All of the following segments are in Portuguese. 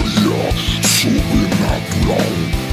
História sobrenatural.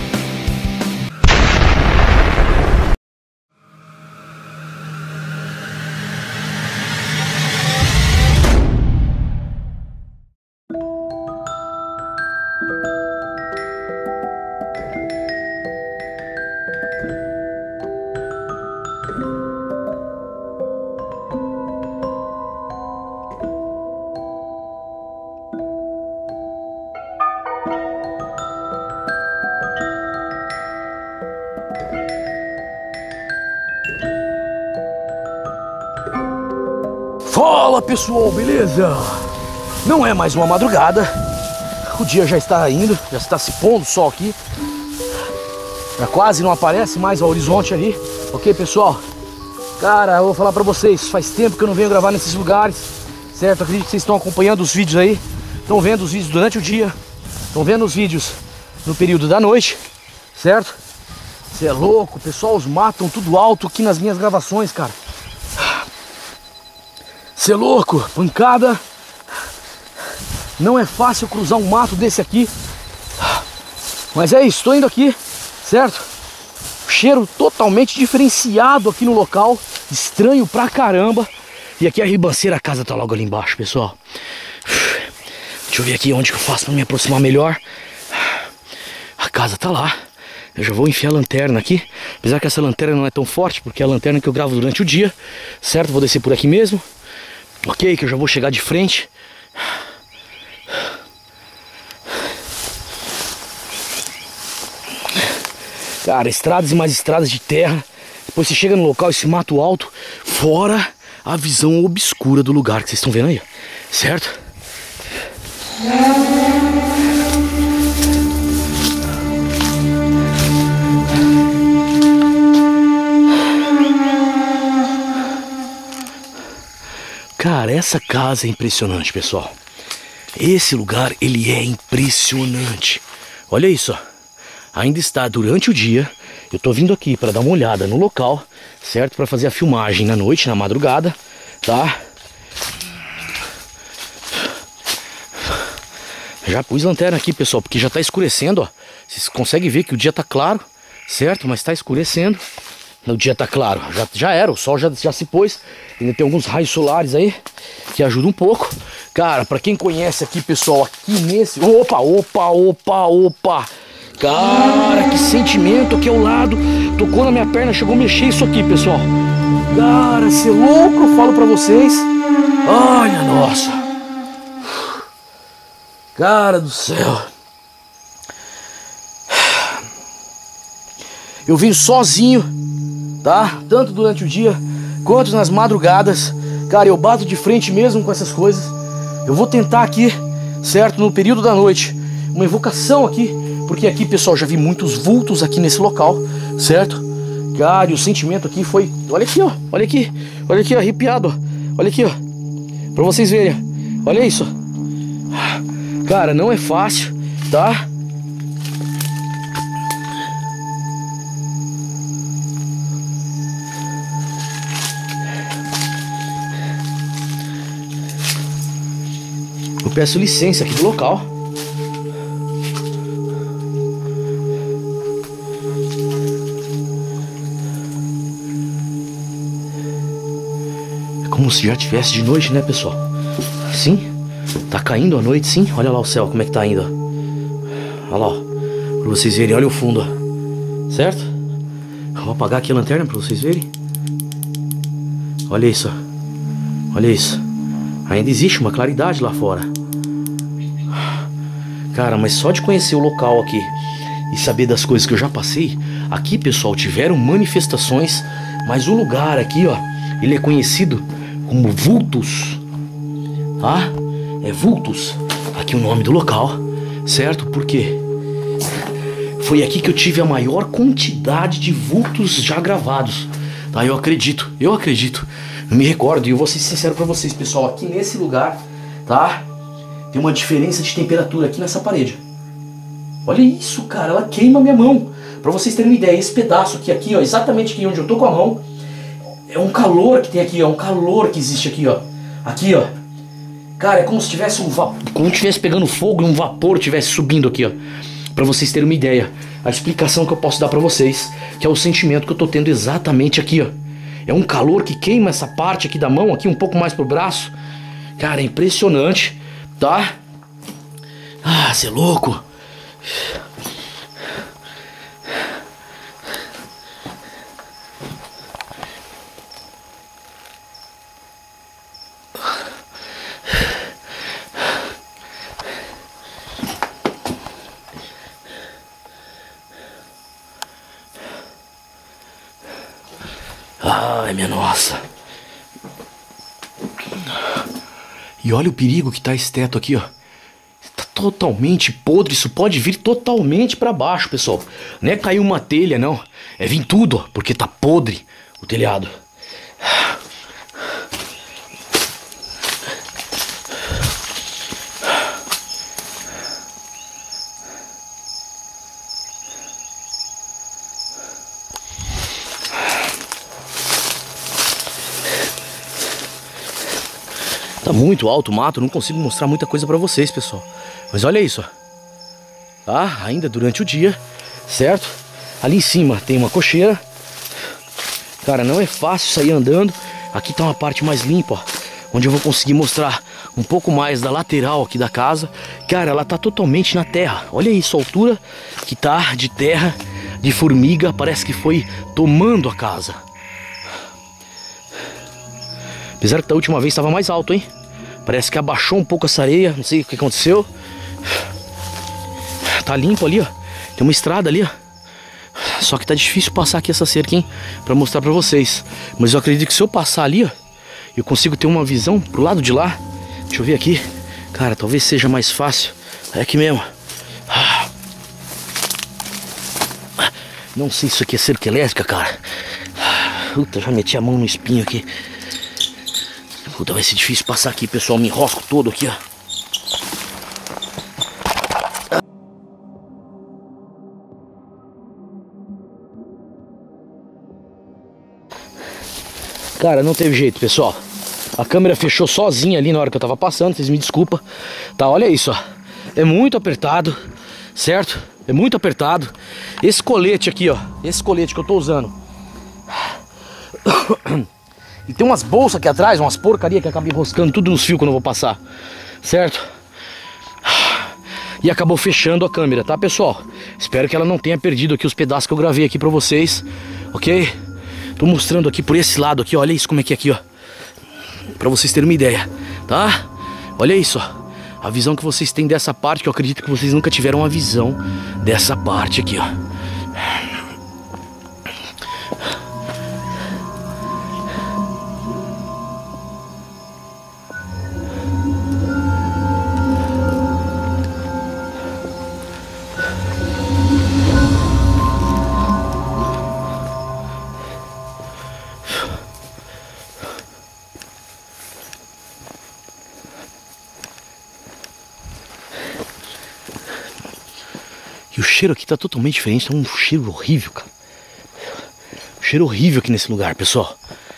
Fala pessoal, beleza? Não é mais uma madrugada, o dia já está indo, já está se pondo o sol aqui, já quase não aparece mais o horizonte ali, ok pessoal? Cara, eu vou falar pra vocês, faz tempo que eu não venho gravar nesses lugares, certo? Acredito que vocês estão acompanhando os vídeos aí, estão vendo os vídeos durante o dia, estão vendo os vídeos no período da noite, certo? Você é louco, pessoal, os matam tudo alto aqui nas minhas gravações, cara. Cê é louco, pancada. Não é fácil cruzar um mato desse aqui. Mas é isso, tô indo aqui, certo? Cheiro totalmente diferenciado aqui no local. Estranho pra caramba. E aqui a ribanceira, a casa tá logo ali embaixo, pessoal. Deixa eu ver aqui onde que eu faço pra me aproximar melhor. A casa tá lá. Eu já vou enfiar a lanterna aqui. Apesar que essa lanterna não é tão forte, porque é a lanterna que eu gravo durante o dia, certo? Vou descer por aqui mesmo. Ok, que eu já vou chegar de frente. Cara, estradas e mais estradas de terra. Depois você chega no local, esse mato alto. Fora a visão obscura do lugar que vocês estão vendo aí, certo? Cara, essa casa é impressionante, pessoal. Esse lugar, ele é impressionante. Olha isso, ó. Ainda está durante o dia. Eu tô vindo aqui para dar uma olhada no local, certo? Para fazer a filmagem na noite, na madrugada, tá? Já pus lanterna aqui, pessoal, porque já tá escurecendo, ó. Vocês conseguem ver que o dia tá claro, certo? Mas tá escurecendo. O dia tá claro, já era, o sol já se pôs. Ainda tem alguns raios solares aí que ajudam um pouco. Cara, pra quem conhece aqui, pessoal, aqui nesse... Opa! Cara, que sentimento aqui ao lado. Tocou na minha perna, chegou a mexer isso aqui, pessoal. Cara, cê é louco, eu falo pra vocês. Olha, nossa. Cara do céu. Eu vim sozinho, tá? Tanto durante o dia quanto nas madrugadas. Cara, eu bato de frente mesmo com essas coisas. Eu vou tentar aqui, certo? No período da noite, uma evocação aqui. Porque aqui, pessoal, já vi muitos vultos aqui nesse local, certo? Cara, e o sentimento aqui foi... Olha aqui, ó. Olha aqui, arrepiado, ó. Olha aqui, ó. Pra vocês verem. Olha isso. Cara, não é fácil, tá? Eu peço licença aqui do local. É como se já tivesse de noite, né, pessoal? Sim, tá caindo a noite, sim. Olha lá o céu, como é que tá indo, ó. Olha lá, ó. Pra vocês verem, olha o fundo, ó. Certo? Eu vou apagar aqui a lanterna pra vocês verem. Olha isso, ó. Olha isso. Ainda existe uma claridade lá fora. Cara, mas só de conhecer o local aqui e saber das coisas que eu já passei, aqui, pessoal, tiveram manifestações, mas o lugar aqui, ó, ele é conhecido como Vultus, tá? É Vultus, aqui o nome do local, certo? Porque foi aqui que eu tive a maior quantidade de vultos já gravados, tá? Eu acredito, eu me recordo, e eu vou ser sincero pra vocês, pessoal, aqui nesse lugar, tá? Tem uma diferença de temperatura aqui nessa parede. Olha isso, cara, ela queima minha mão. Pra vocês terem uma ideia, esse pedaço aqui, ó, exatamente aqui onde eu tô com a mão, é um calor que tem aqui, ó, um calor que existe aqui, ó. Aqui, ó. Cara, é como se tivesse como se tivesse pegando fogo e um vapor tivesse subindo aqui, ó. Pra vocês terem uma ideia. A explicação que eu posso dar pra vocês, que é o sentimento que eu tô tendo exatamente aqui, ó. É um calor que queima essa parte aqui da mão, aqui um pouco mais pro braço. Cara, é impressionante, tá? Ah, cê é louco. Ai, minha nossa. E olha o perigo que tá esse teto aqui, ó. Tá totalmente podre, isso pode vir totalmente pra baixo, pessoal. Não é cair uma telha, não. É vir tudo, ó, porque tá podre o telhado. Tá muito alto o mato, não consigo mostrar muita coisa pra vocês, pessoal. Mas olha isso, ó. Tá? Ainda durante o dia, certo? Ali em cima tem uma cocheira. Cara, não é fácil sair andando. Aqui tá uma parte mais limpa, ó, onde eu vou conseguir mostrar um pouco mais da lateral aqui da casa. Cara, ela tá totalmente na terra. Olha isso, a altura que tá de terra, de formiga. Parece que foi tomando a casa. Apesar que da última vez estava mais alto, hein? Parece que abaixou um pouco essa areia. Não sei o que aconteceu. Tá limpo ali, ó. Tem uma estrada ali, ó. Só que tá difícil passar aqui essa cerca, hein? Pra mostrar pra vocês. Mas eu acredito que se eu passar ali, ó, eu consigo ter uma visão pro lado de lá. Deixa eu ver aqui. Cara, talvez seja mais fácil. É aqui mesmo. Não sei se isso aqui é cerca elétrica, cara. Puta, já meti a mão no espinho aqui. Puta, vai ser difícil passar aqui, pessoal. Me enrosco todo aqui, ó. Cara, não teve jeito, pessoal. A câmera fechou sozinha ali na hora que eu tava passando. Vocês me desculpam. Tá, olha isso, ó. É muito apertado, certo? É muito apertado. Esse colete aqui, ó. Esse colete que eu tô usando. E tem umas bolsas aqui atrás, umas porcaria que acaba enroscando tudo nos fios quando eu vou passar, certo? E acabou fechando a câmera, tá, pessoal? Espero que ela não tenha perdido aqui os pedaços que eu gravei aqui pra vocês, ok? Tô mostrando aqui por esse lado aqui, olha isso como é que é aqui, ó. Pra vocês terem uma ideia, tá? Olha isso, ó. A visão que vocês têm dessa parte, que eu acredito que vocês nunca tiveram uma visão dessa parte aqui, ó. E o cheiro aqui tá totalmente diferente, tá um cheiro horrível, cara. Um cheiro horrível aqui nesse lugar, pessoal.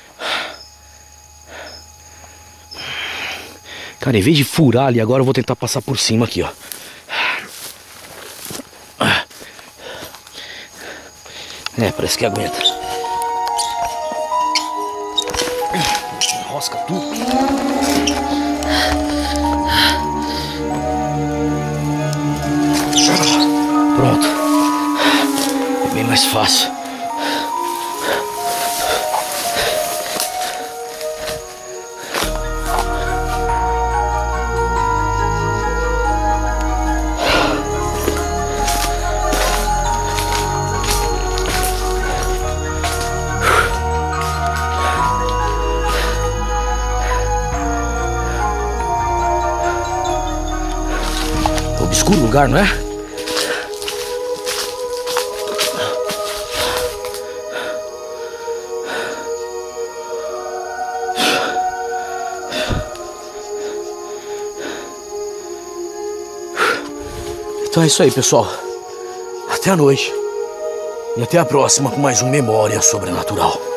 Cara, em vez de furar ali agora, eu vou tentar passar por cima aqui, ó. É, parece que aguenta. Enrosca tudo. Pronto. É bem mais fácil. Obscuro o lugar, não é? Então é isso aí, pessoal. Até a noite. E até a próxima com mais um Memória Sobrenatural.